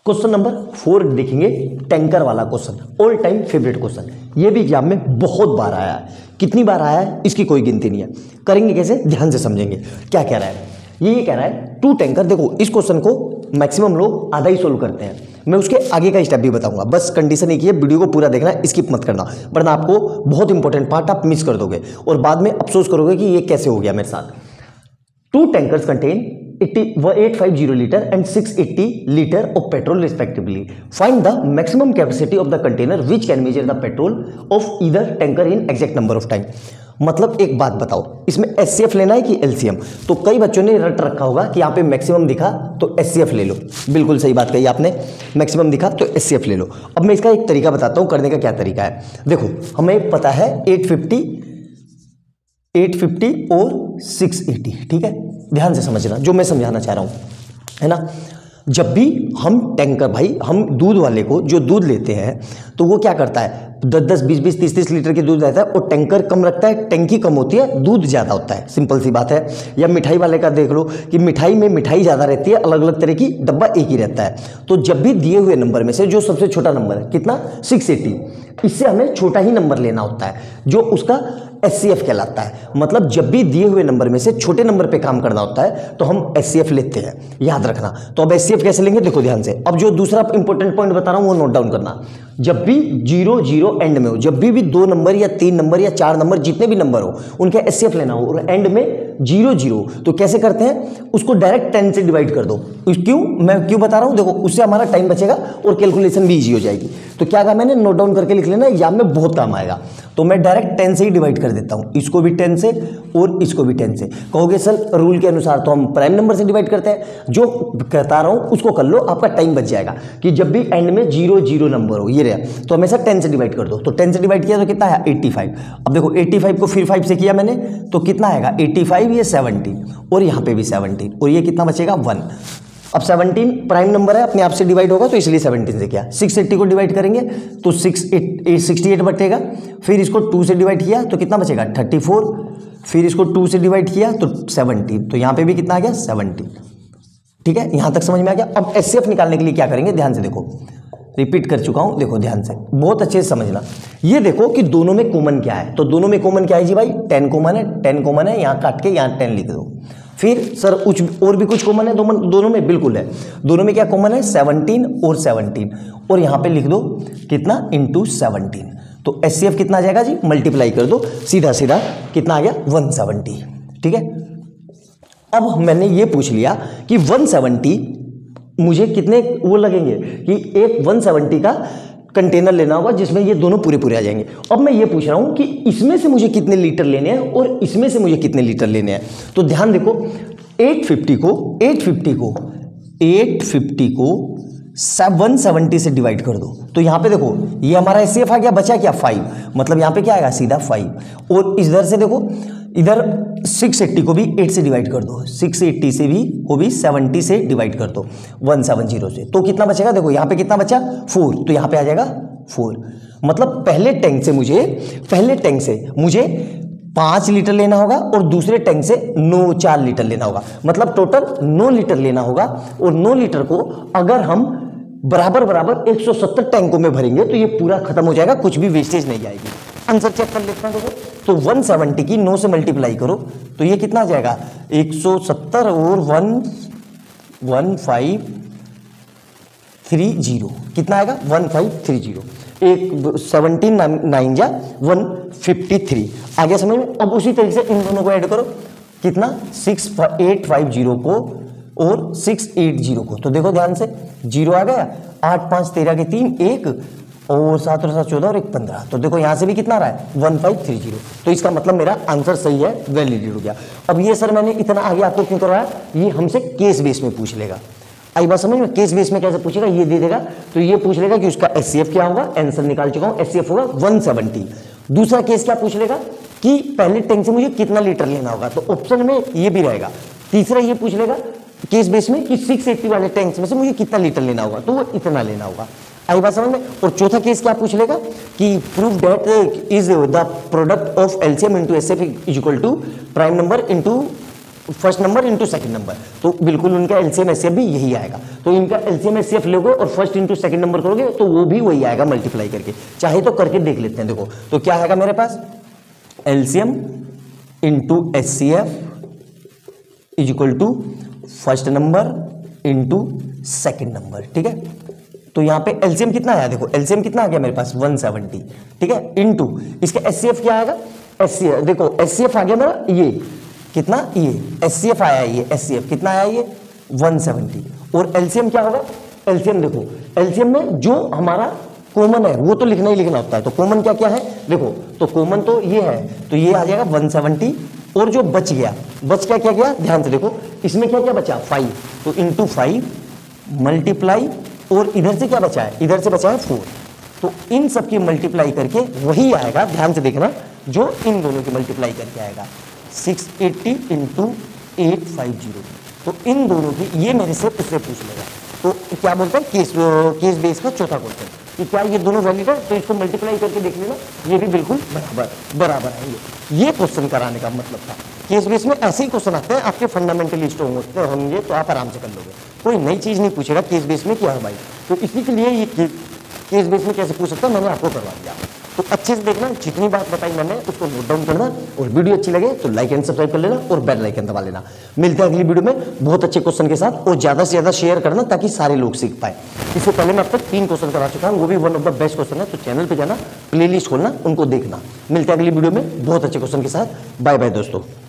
Question number 4 देखेंगे, tanker वाला question, all time favourite question. ये भी एग्जाम में बहुत बार आया है, कितनी बार आया है इसकी कोई गिनती नहीं है। करेंगे कैसे, ध्यान से समझेंगे। क्या कह रहा है, ये कह रहा है टू टैंकर। देखो इस क्वेश्चन को मैक्सिमम लोग आधा ही सोल्व करते हैं, मैं उसके आगे का स्टेप भी बताऊंगा। बस कंडीशन एक ही है, वीडियो को पूरा देखना, स्किप मत करना, वरना आपको बहुत इंपॉर्टेंट पार्ट आप मिस कर दोगे और बाद में अफसोस करोगे कि ये कैसे हो गया मेरे साथ। Two tankers contain 850 liter and 680 liter of petrol respectively. Find the maximum capacity of the container which can measure the petrol of either tanker in exact number of time. मतलब एक बात बताओ, इसमें एचसीएफ लेना है कि एलसीएम? तो कई बच्चों ने रट रखा होगा कि यहाँ पे मैक्सिमम दिखा तो एचसीएफ ले लो। बिल्कुल सही बात कही आपने, मैक्सिमम दिखा तो एचसीएफ ले लो। अब मैं इसका एक तरीका बताता हूँ, करने का क्या तरीका है। देखो हमें पता है 850 और 680, ठीक है। ध्यान से समझना जो मैं समझाना चाह रहा हूं, है ना। जब भी हम टैंकर, भाई हम दूध वाले को जो दूध लेते हैं तो वो क्या करता है, 10-10, 20-20, 30-30 लीटर की दूध रहता है और टैंकर कम रखता है, टैंकी कम होती है, दूध ज़्यादा होता है। सिंपल सी बात है। या मिठाई वाले का देख लो कि मिठाई में मिठाई ज़्यादा रहती है, अलग अलग तरह की, डब्बा एक ही रहता है। तो जब भी दिए हुए नंबर में से जो सबसे छोटा नंबर है कितना, 680, इससे हमें छोटा ही नंबर लेना होता है जो उसका एचसीएफ कहलाता है। मतलब जब भी दिए हुए नंबर में से छोटे नंबर पे काम करना होता है तो हम एचसीएफ लेते हैं, याद रखना। तो अब एचसीएफ कैसे लेंगे, देखो ध्यान से। अब जो दूसरा इंपॉर्टेंट पॉइंट बता रहा हूं वो नोट डाउन करना। जब भी 0-0 एंड में हो, जब भी 2 नंबर या 3 नंबर या 4 नंबर जितने भी नंबर हो उनके एचसीएफ लेना हो और एंड में 0-0, तो कैसे करते हैं, उसको डायरेक्ट 10 से डिवाइड कर दो। क्यों, मैं क्यों बता रहा हूं, देखो उससे हमारा टाइम बचेगा और कैलकुलेशन भी इजी हो जाएगी। तो क्या कहा मैंने, नोट डाउन करके लिख लेना, एग्जाम में बहुत काम आएगा। तो मैं डायरेक्ट 10 से ही डिवाइड कर देता हूं, इसको भी 10 से और इसको भी 10 से। कहोगे सर रूल के अनुसार तो हम प्राइम नंबर से डिवाइड करते हैं, जो कहता रहा हूं उसको कर लो, आपका टाइम बच जाएगा। कि जब भी एंड में 0-0 नंबर हो, ये रहा, तो हमेशा 10 से डिवाइड कर दो। तो 10 से डिवाइड किया तो कितना है, 85। अब देखो 85 को फिर 5 से किया मैंने तो कितना आएगा, 85, ये 17 और यहाँ पे भी 17 और ये कितना बचेगा, 1। अब 17 प्राइम नंबर है, अपने आप से डिवाइड होगा तो इसलिए 17 से किया। 680 को डिवाइड करेंगे तो 68 बटेगा। फिर इसको 2 से डिवाइड किया तो कितना बचेगा, 34। फिर इसको 2 से डिवाइड किया तो 17, तो यहाँ पे भी कितना आ गया, 17। ठीक है, यहाँ तक समझ में आ गया। अब एचसीएफ निकालने के लिए क्या करेंगे, ध्यान से देखो, रिपीट कर चुका हूँ, देखो ध्यान से, बहुत अच्छे से समझना। ये देखो कि दोनों में कॉमन क्या है, तो दोनों में कॉमन क्या है जी भाई, 10 कॉमन है, 10 कॉमन है, यहाँ काट के यहाँ 10 लिख दो। फिर सर कुछ और भी कुछ कॉमन है दोनों में, बिल्कुल है। दोनों में क्या कॉमन है, 17 और 17, और यहाँ पे लिख दो कितना, इंटू 17। तो एचसीएफ कितना आ जाएगा जी, मल्टीप्लाई कर दो, सीधा सीधा कितना आ गया, 170। ठीक है। अब मैंने ये पूछ लिया कि 170 मुझे कितने वो लगेंगे, कि एक 170 का कंटेनर लेना होगा जिसमें ये दोनों पूरे पूरे आ जाएंगे। अब मैं ये पूछ रहा हूं कि इसमें से मुझे कितने लीटर लेने हैं और इसमें से मुझे कितने लीटर लेने हैं। तो ध्यान देखो, 850 को 170 से डिवाइड कर दो। तो यहां पे देखो ये हमारा एचसीएफ आ गया, बचा क्या, 5। मतलब यहां पे क्या आएगा, सीधा 5। और इधर से देखो, इधर 680 को भी 8 से डिवाइड कर दो, 680 से भी को भी 70 से डिवाइड कर दो, 170 से। तो कितना बचेगा, देखो यहाँ पे कितना बचा, 4। तो यहाँ पे आ जाएगा 4। मतलब पहले टैंक से मुझे 5 लीटर लेना होगा और दूसरे टैंक से 4 लीटर लेना होगा। मतलब टोटल 9 लीटर लेना होगा। और 9 लीटर को अगर हम बराबर 170 टैंकों में भरेंगे तो ये पूरा खत्म हो जाएगा, कुछ भी वेस्टेज नहीं आएगी। आंसर चेक कर लेते हैं। देखो तो 170 की 9 से मल्टीप्लाई करो तो ये कितना आ जाएगा, 170 और 1530, कितना आएगा, 1530। एक 17 9 जा 153 आ गया समझ में। अब उसी तरीके से इन दोनों को ऐड करो, कितना, 6850 को और 680 को। तो देखो ध्यान से, 0 आ गया, 8 5 13 के 3 1 और 7 और 7 14 और 1 15। तो देखो यहाँ से भी कितना आ रहा है, 1530। तो इसका मतलब मेरा आंसर सही है, वैलिडेट हो गया। अब ये सर मैंने इतना आगे आपको क्यों करवाया, ये हमसे केस बेस में पूछ लेगा। आई बात समझ में, केस बेस में कैसे पूछेगा, ये दे देगा तो ये पूछ लेगा कि उसका एचसीएफ क्या होगा। आंसर निकाल चुका हूं, एचसीएफ होगा 170। दूसरा केस क्या पूछ लेगा कि पहले टैंक से मुझे कितना लीटर लेना होगा, तो ऑप्शन में ये भी रहेगा। तीसरा ये पूछ लेगा केस बेस में कि 680 वाले टैंक्स में से मुझे कितना लीटर लेना होगा, तो वो इतना लेना होगा। आई बात समझ में। और चौथा केस क्या पूछ लेगा कि proof that is the product of LCM into HCF is equal to prime number into first number into second number, तो बिल्कुल उनका एलसीएम एचसीएफ भी यही आएगा। तो इनका एलसीएम एचसीएफ लोगे और फर्स्ट इंटू सेकंड नंबर करोगे तो वो भी वही आएगा मल्टीप्लाई करके। चाहे तो करके देख लेते हैं। देखो तो क्या आएगा मेरे पास, LCM into HCF is equal to first number into second number. ठीक है, तो यहां पे एलसीएम कितना आया, देखो एलसीएम कितना आ गया मेरे पास 170। ठीक है, इनटू इसका एचसीएफ क्या आएगा, एचसीएफ देखो एचसीएफ आ गया मेरा ये कितना, ये एचसीएफ आया, ये एचसीएफ कितना आया, ये 170। और एलसीएम क्या होगा, एलसीएम देखो एलसीएम में जो हमारा कॉमन है वो तो लिखना ही लिखना होता है। तो कॉमन क्या क्या है देखो, तो कॉमन तो ये है, तो ये आ जाएगा 170। और जो बच गया, बच क्या क्या गया, ध्यान से देखो इसमें क्या क्या बचा 5, तो इंटू 5 मल्टीप्लाई, और इधर से क्या बचा है, इधर से बचा है 4। तो इन सब की मल्टीप्लाई करके वही आएगा, ध्यान से देखना, जो इन दोनों की मल्टीप्लाई करके आएगा 680 इंटू 850। तो इन दोनों की, ये मेरे से उससे पूछ लेगा। तो क्या बोलते हैं, केस बेस का चौथा क्वेश्चन कि क्या ये दोनों वैलिड है, तो इसको मल्टीप्लाई करके देख लेना, ये भी बिल्कुल बराबर आएंगे। ये क्वेश्चन कराने का मतलब था। केस बेस में ऐसे ही क्वेश्चन आते हैं, आपके फंडामेंटली स्ट्रॉन्ग होंगे तो आप आराम से कर लोगे, कोई नई चीज नहीं पूछेगा केस बेस में क्या है भाई। तो इसी के लिए ये केस बेस में कैसे पूछ सकता है, मैंने आपको करवा दिया। तो अच्छे से देखना, जितनी बात बताई मैंने उसको नोट डाउन करना, और वीडियो अच्छी लगे तो लाइक एंड सब्सक्राइब कर लेना और बेल आइकन दबा लेना। मिलते हैं अगली वीडियो में बहुत अच्छे क्वेश्चन के साथ, और ज्यादा से ज्यादा शेयर करना ताकि सारे लोग सीख पाए। इससे पहले मैं अब तक 3 क्वेश्चन करा चुका हूं, वो भी one of the best question है। तो चैनल पे जाना, प्लेलिस्ट खोलना, उनको देखना। मिलते हैं अगली वीडियो में बहुत अच्छे क्वेश्चन के साथ। बाय बाय दोस्तों।